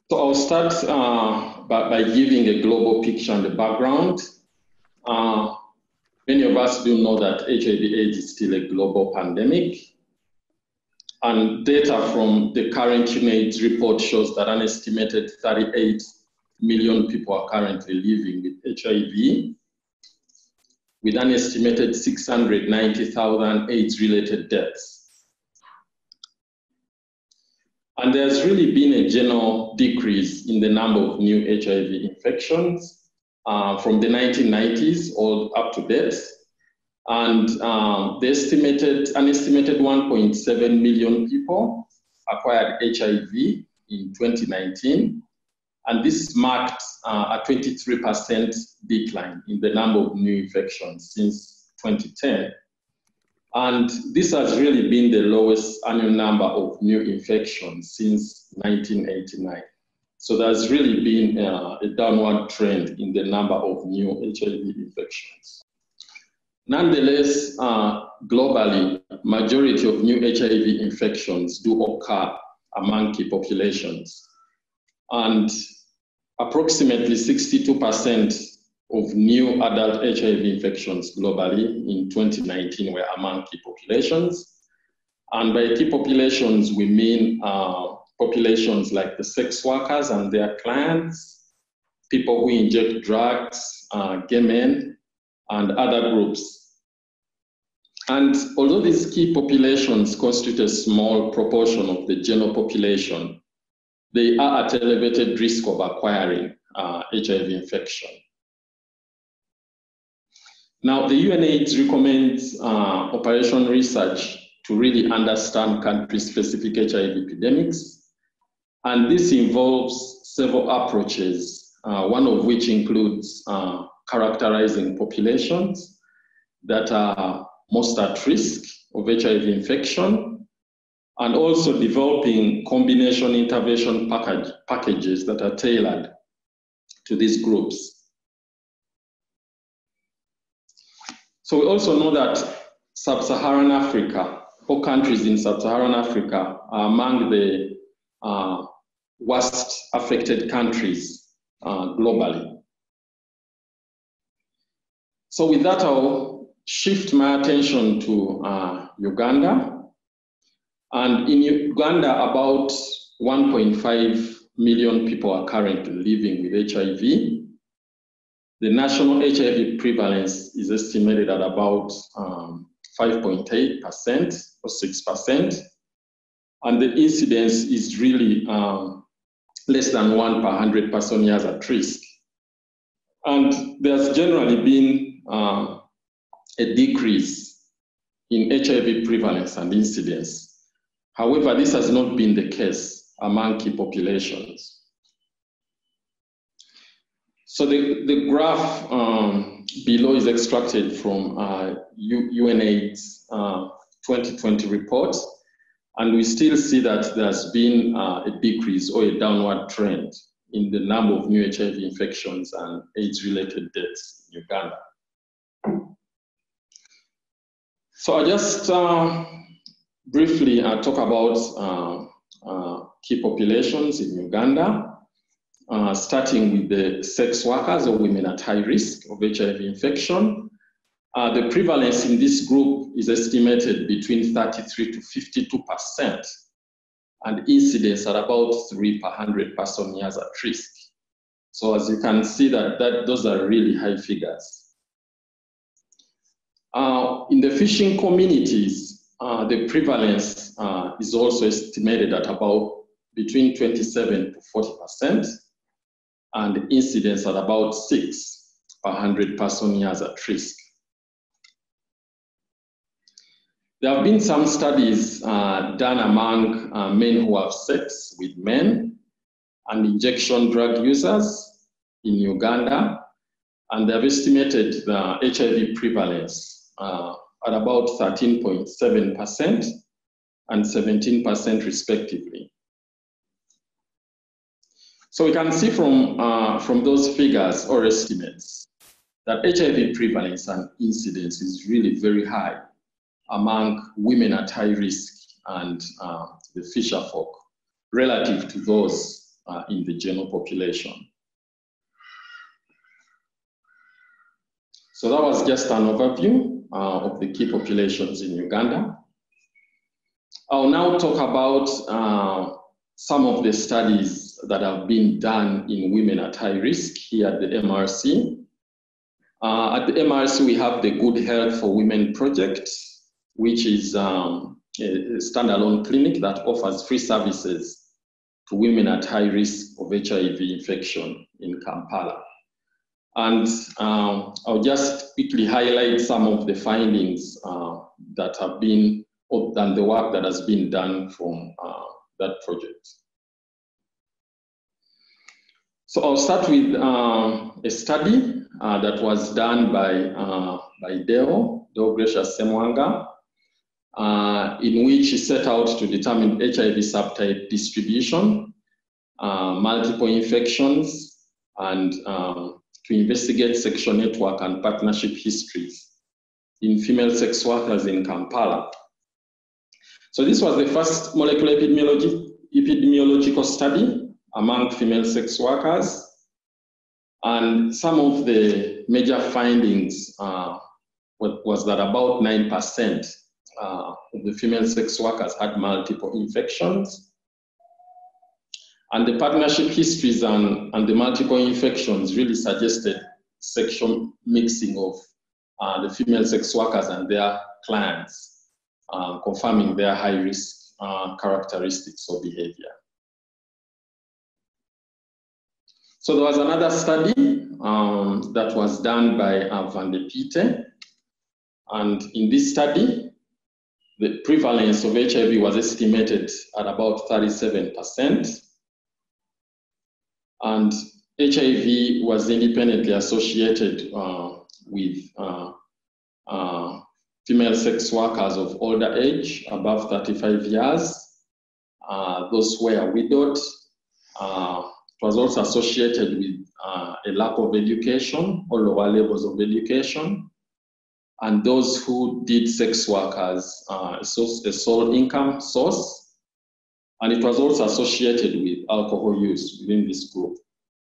So I'll start by giving a global picture on the background. Many of us do know that HIV/AIDS is still a global pandemic. And data from the current UNAIDS report shows that an estimated 38 million people are currently living with HIV, with an estimated 690,000 AIDS-related deaths. And there's really been a general decrease in the number of new HIV infections from the 1990s all up to date. And an estimated 1.7 million people acquired HIV in 2019. And this marked a 23% decline in the number of new infections since 2010. And this has really been the lowest annual number of new infections since 1989. So there's really been a downward trend in the number of new HIV infections. Nonetheless, globally, majority of new HIV infections do occur among key populations. And approximately 62% of new adult HIV infections globally in 2019 were among key populations. And by key populations, we mean populations like the sex workers and their clients, people who inject drugs, gay men, and other groups. And although these key populations constitute a small proportion of the general population, they are at elevated risk of acquiring HIV infection. Now, the UNAIDS recommends operation research to really understand country-specific HIV epidemics. And this involves several approaches, one of which includes characterizing populations that are most at risk of HIV infection, and also developing combination intervention packages that are tailored to these groups. So we also know that Sub-Saharan Africa, or countries in Sub-Saharan Africa, are among the worst affected countries globally. So with that, I'll shift my attention to Uganda. And in Uganda, about 1.5 million people are currently living with HIV. The national HIV prevalence is estimated at about 5.8% or 6%. And the incidence is really less than 1 per 100 person years at risk. And there's generally been a decrease in HIV prevalence and incidence. However, this has not been the case among key populations. So the graph below is extracted from UNAIDS 2020 report, and we still see that there's been a decrease or a downward trend in the number of new HIV infections and AIDS-related deaths in Uganda. So I just briefly talk about key populations in Uganda. Starting with the sex workers or women at high risk of HIV infection. The prevalence in this group is estimated between 33 to 52%, and incidence at about 3 per 100 person years at risk. So as you can see, those are really high figures. In the fishing communities, the prevalence is also estimated at about between 27 to 40%. And incidence at about 6 per 100 person years at risk. There have been some studies done among men who have sex with men and injection drug users in Uganda, and they have estimated the HIV prevalence at about 13.7% and 17% respectively. So we can see from those figures or estimates that HIV prevalence and incidence is really very high among women at high risk and the fisher folk relative to those in the general population. So that was just an overview of the key populations in Uganda. I'll now talk about some of the studies that have been done in women at high risk here at the MRC. At the MRC, we have the Good Health for Women project, which is a standalone clinic that offers free services to women at high risk of HIV infection in Kampala. And I'll just quickly highlight some of the findings that have been, and the work that has been done from that project. So I'll start with a study that was done by Deo Gracious Semwanga, in which he set out to determine HIV subtype distribution, multiple infections, and to investigate sexual network and partnership histories in female sex workers in Kampala. So this was the first molecular epidemiological study among female sex workers. And some of the major findings was that about 9% of the female sex workers had multiple infections. And the partnership histories and the multiple infections really suggested sexual mixing of the female sex workers and their clients, confirming their high-risk characteristics or behavior. So there was another study that was done by Van de Piete. And in this study, the prevalence of HIV was estimated at about 37%. And HIV was independently associated with female sex workers of older age, above 35 years, those who were widowed. It was also associated with a lack of education or lower levels of education, and those who did sex work as a sole income source. And it was also associated with alcohol use within this group.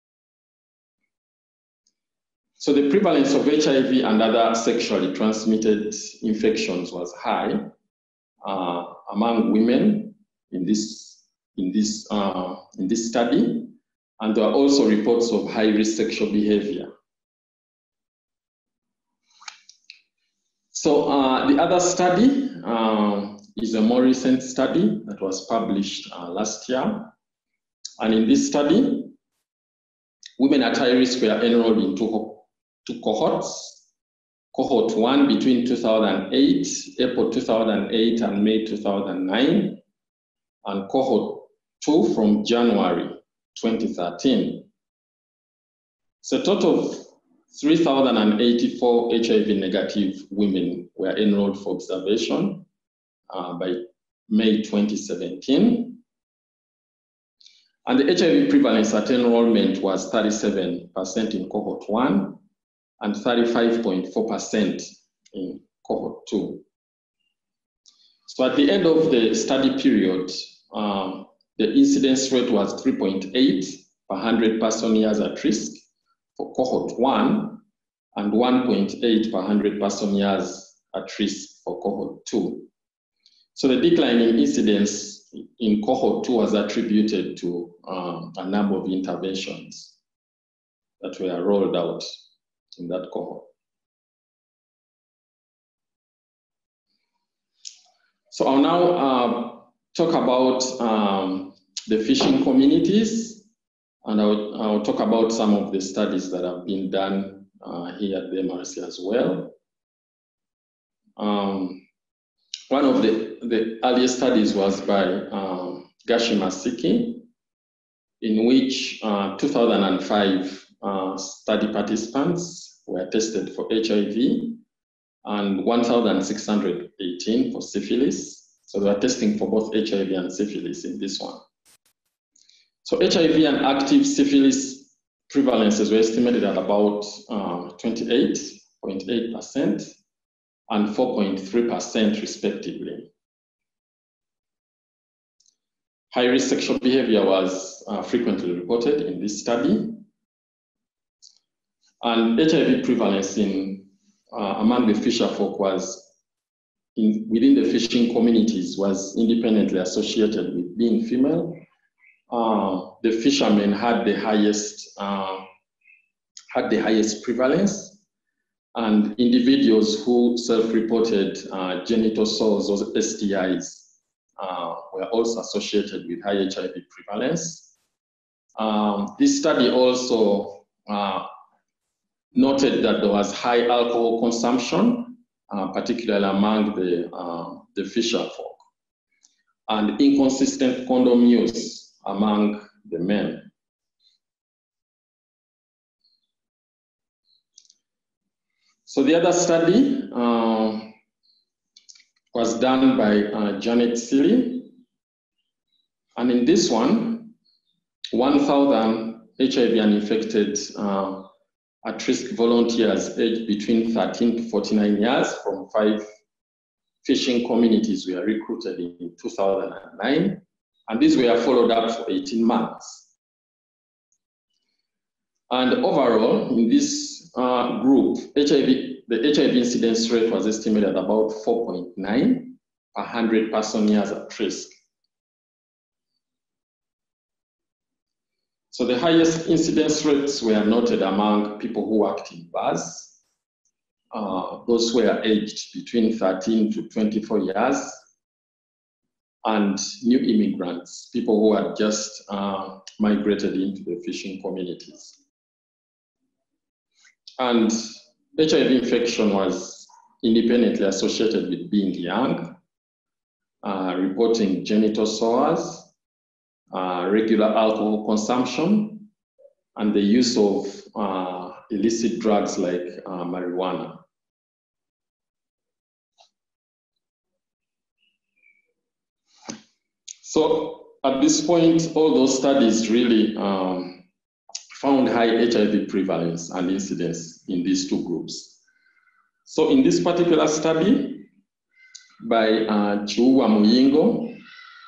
So the prevalence of HIV and other sexually transmitted infections was high among women in this study, and there are also reports of high-risk sexual behavior. So the other study is a more recent study that was published last year. And in this study, women at high risk were enrolled in two cohorts. Cohort 1 between 2008, April 2008 and May 2009, and cohort 2 from January 2013. So a total of 3,084 HIV negative women were enrolled for observation by May 2017. And the HIV prevalence at enrollment was 37% in cohort 1 and 35.4% in cohort 2. So at the end of the study period, the incidence rate was 3.8 per 100 person years at risk for cohort 1 and 1.8 per 100 person years at risk for cohort 2. So the decline in incidence in cohort 2 was attributed to a number of interventions that were rolled out in that cohort. So I'll now talk about the fishing communities, and I'll talk about some of the studies that have been done here at the MRC as well. One of the earliest studies was by Gashi Masiki, in which 2005 study participants were tested for HIV and 1,618 for syphilis. So they were testing for both HIV and syphilis in this one. So HIV and active syphilis prevalences were estimated at about 28.8% and 4.3% respectively. High-risk sexual behavior was frequently reported in this study. And HIV prevalence among the fisher folk within the fishing communities was independently associated with being female. The fishermen had the highest prevalence, and individuals who self-reported genital sores or STIs were also associated with high HIV prevalence. This study also noted that there was high alcohol consumption, particularly among the fisher folk, and inconsistent condom use among the men. So the other study was done by Janet Seeley, and in this one, 1,000 HIV-uninfected at-risk volunteers aged between 13 to 49 years from 5 fishing communities were recruited in 2009, and these were followed up for 18 months. And overall, in this group, the HIV incidence rate was estimated at about 4.9 per 100 person years at risk. So the highest incidence rates were noted among people who worked in bars, those who were aged between 13 to 24 years, and new immigrants, people who had just migrated into the fishing communities. And HIV infection was independently associated with being young, reporting genital sores, regular alcohol consumption, and the use of illicit drugs like marijuana. So at this point, all those studies really found high HIV prevalence and incidence in these two groups. So in this particular study by Chiuwa Muyingo,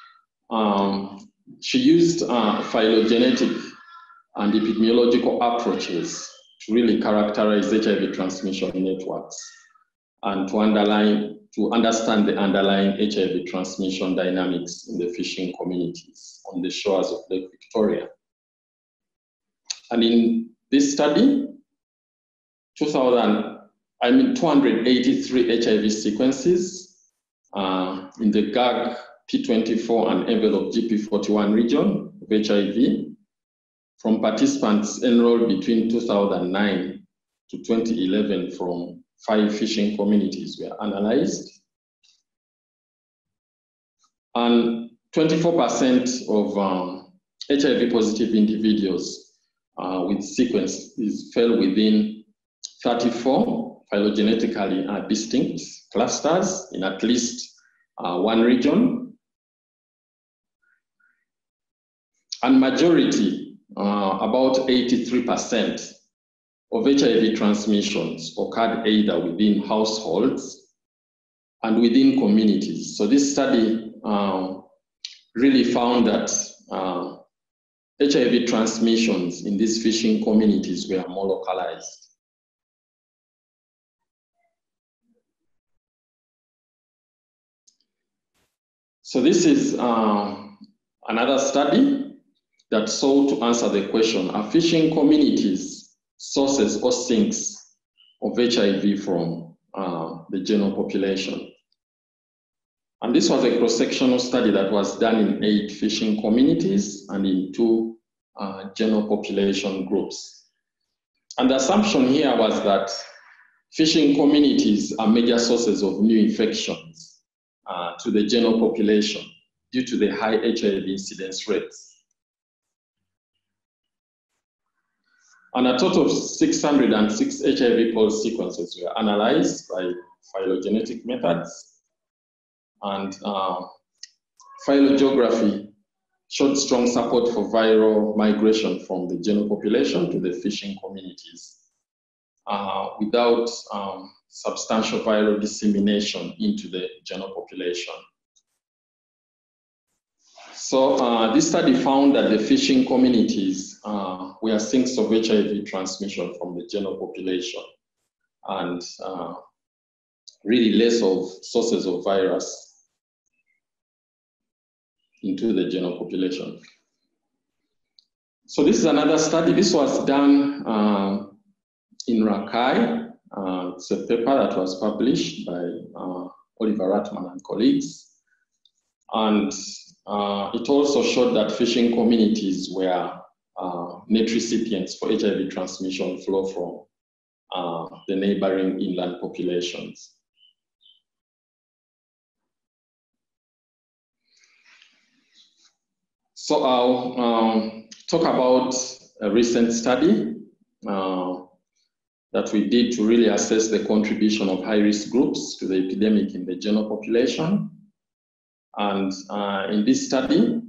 she used phylogenetic and epidemiological approaches to really characterize HIV transmission networks and to understand the underlying HIV transmission dynamics in the fishing communities on the shores of Lake Victoria. And in this study, 283 HIV sequences in the GAG P24 and envelope GP41 region of HIV from participants enrolled between 2009 to 2011 from 5 fishing communities were analyzed. And 24% of HIV positive individuals with sequences fell within 34 phylogenetically distinct clusters in at least one region. And majority, about 83% of HIV transmissions occurred either within households and within communities. So this study really found that HIV transmissions in these fishing communities were more localized. So this is another study that sought to answer the question, are fishing communities sources or sinks of HIV from the general population? And this was a cross-sectional study that was done in 8 fishing communities and in 2 general population groups. And the assumption here was that fishing communities are major sources of new infections to the general population due to the high HIV incidence rates. And a total of 606 HIV pulse sequences were analyzed by phylogenetic methods. And phylogeography showed strong support for viral migration from the general population to the fishing communities without substantial viral dissemination into the general population. So this study found that the fishing communities were sinks of HIV transmission from the general population, and really less of sources of virus into the general population. So this is another study. This was done in Rakai. It's a paper that was published by Oliver Ratman and colleagues. And it also showed that fishing communities were net recipients for HIV transmission flow from the neighboring inland populations. So I'll talk about a recent study that we did to really assess the contribution of high-risk groups to the epidemic in the general population. And in this study,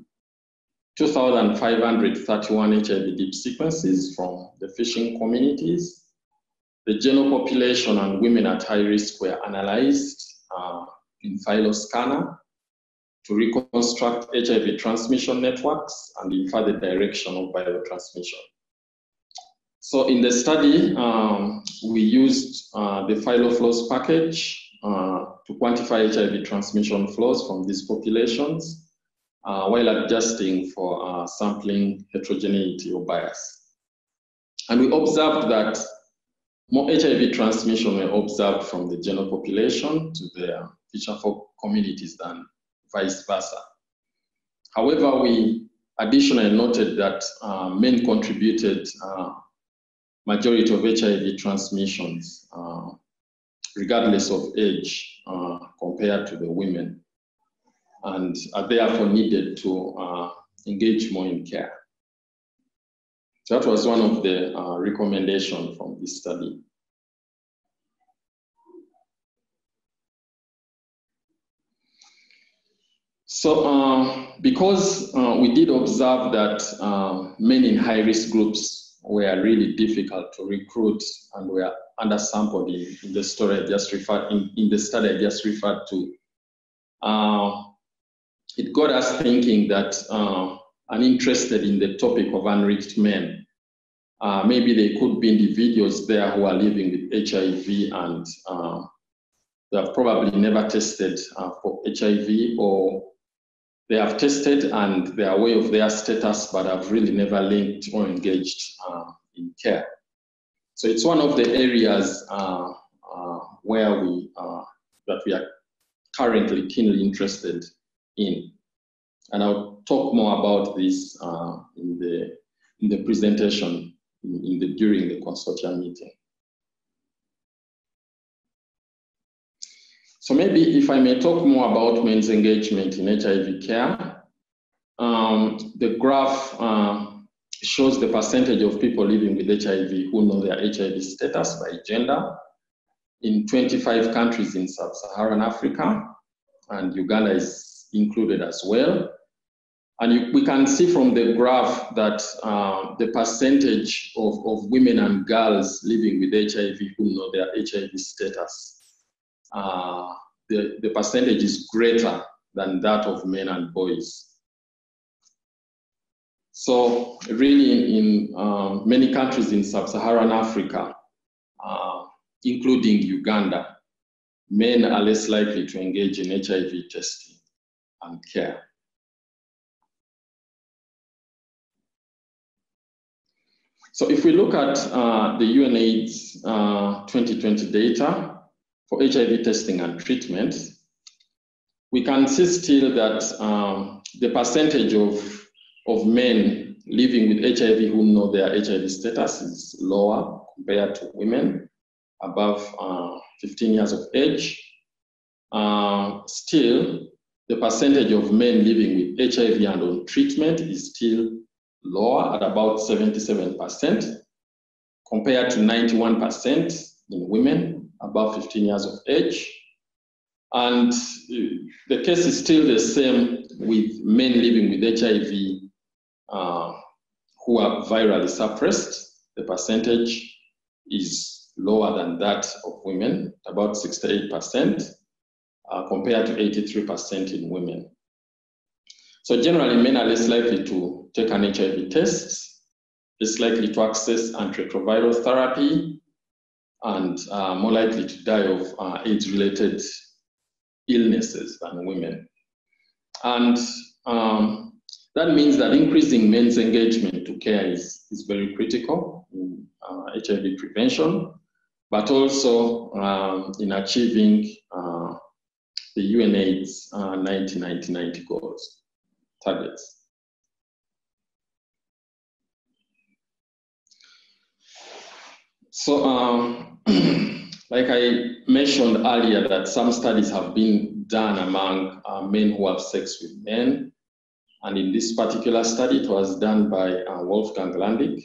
2,531 HIV deep sequences from the fishing communities, the general population and women at high risk were analyzed in PhyloScanner to reconstruct HIV transmission networks and infer the direction of biotransmission. So in the study, we used the PhyloFlows package to quantify HIV transmission flows from these populations while adjusting for sampling heterogeneity or bias. And we observed that more HIV transmission were observed from the general population to the fisher folk communities than vice versa. However, we additionally noted that men contributed majority of HIV transmissions, regardless of age, compared to the women, and are therefore needed to engage more in care. So that was one of the recommendations from this study. So because we did observe that men in high-risk groups were really difficult to recruit and were undersampled in the story I just referred in the study I just referred to, it got us thinking that and interested in the topic of unreached men. Maybe there could be individuals there who are living with HIV and they have probably never tested for HIV, or they have tested and they are aware of their status but have really never linked or engaged in care. So it's one of the areas where that we are currently keenly interested in. And I'll talk more about this in the presentation during the consortium meeting. So maybe if I may talk more about men's engagement in HIV care. The graph shows the percentage of people living with HIV who know their HIV status by gender in 25 countries in sub-Saharan Africa, and Uganda is included as well. And we can see from the graph that the percentage of women and girls living with HIV who know their HIV status, the percentage is greater than that of men and boys. So really in many countries in sub-Saharan Africa, including Uganda, men are less likely to engage in HIV testing and care. So if we look at the UNAIDS 2020 data for HIV testing and treatment, we can see still that the percentage of men living with HIV who know their HIV status is lower compared to women above 15 years of age. Still, the percentage of men living with HIV and on treatment is still lower at about 77% compared to 91% in women above 15 years of age. And the case is still the same with men living with HIV who are virally suppressed. The percentage is lower than that of women, about 68%, compared to 83% in women. So generally, men are less likely to take an HIV test, less likely to access antiretroviral therapy, and more likely to die of AIDS-related illnesses than women. And that means that increasing men's engagement to care is very critical in HIV prevention, but also in achieving the UNAIDS 1990 goals, targets. So, like I mentioned earlier, that some studies have been done among men who have sex with men. And in this particular study, it was done by Wolfgang Landig.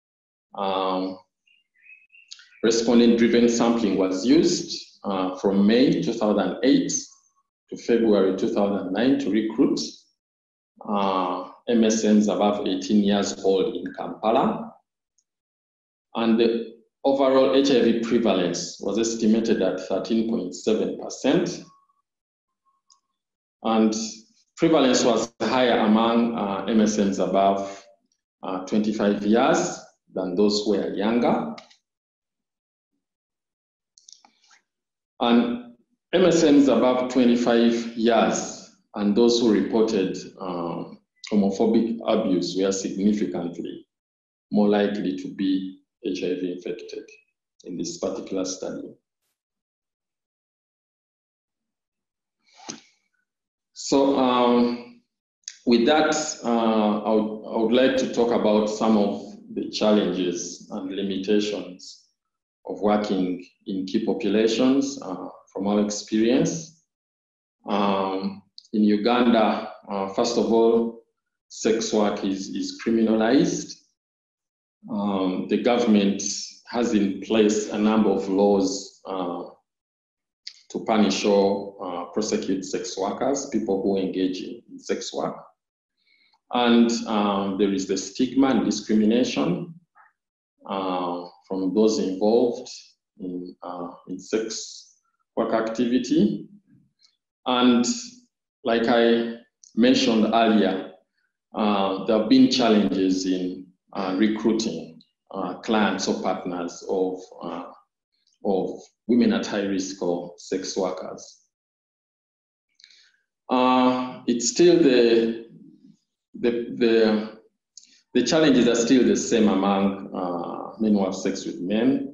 Respondent-driven sampling was used from May 2008 to February 2009 to recruit MSMs above 18 years old in Kampala. And the overall HIV prevalence was estimated at 13.7%. And prevalence was higher among MSMs above 25 years than those who were younger. And MSMs above 25 years and those who reported homophobic abuse were significantly more likely to be HIV infected in this particular study. So with that, I would like to talk about some of the challenges and limitations of working in key populations from our experience. In Uganda, first of all, sex work is criminalized. The government has in place a number of laws to punish or prosecute sex workers, people who engage in sex work. And there is the stigma and discrimination from those involved in sex work activity. And like I mentioned earlier, there have been challenges in recruiting clients or partners of women at high risk or sex workers. It's still the challenges are still the same among men who have sex with men.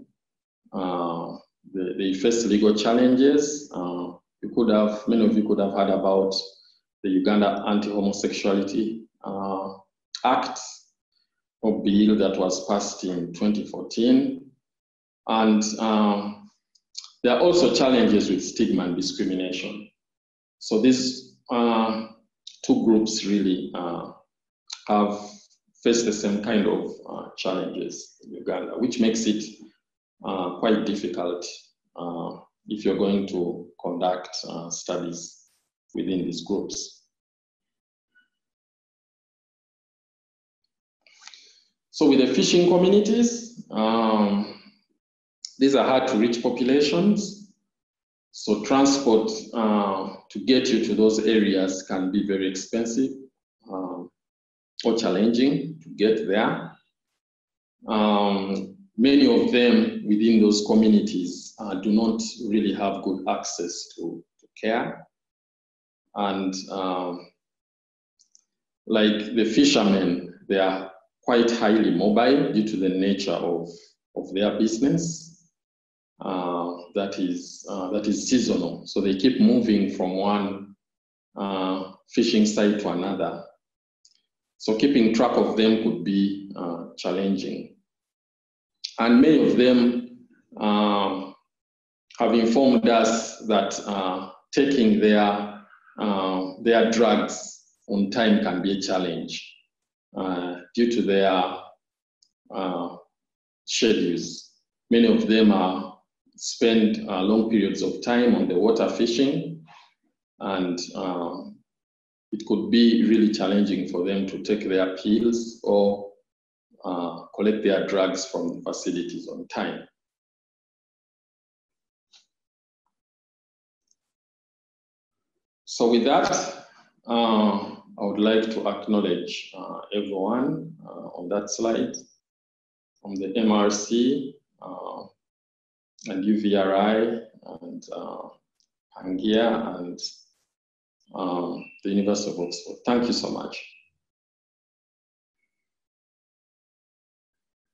They face legal challenges. Many of you could have heard about the Uganda Anti-Homosexuality Act or bill that was passed in 2014. And there are also challenges with stigma and discrimination. So these two groups really have faced the same kind of challenges in Uganda, which makes it quite difficult if you're going to conduct studies within these groups. So with the fishing communities, these are hard to reach populations. So transport to get you to those areas can be very expensive or challenging to get there. Many of them within those communities do not really have good access to care. And like the fishermen, they are quite highly mobile due to the nature of their business. That is seasonal. So they keep moving from one fishing site to another. So keeping track of them could be challenging. And many of them have informed us that taking their drugs on time can be a challenge due to their schedules. Many of them spend long periods of time on the water fishing, and it could be really challenging for them to take their pills or collect their drugs from the facilities on time. So with that, I would like to acknowledge everyone on that slide, from the MRC and UVRI and Pangaea and the University of Oxford. Thank you so much.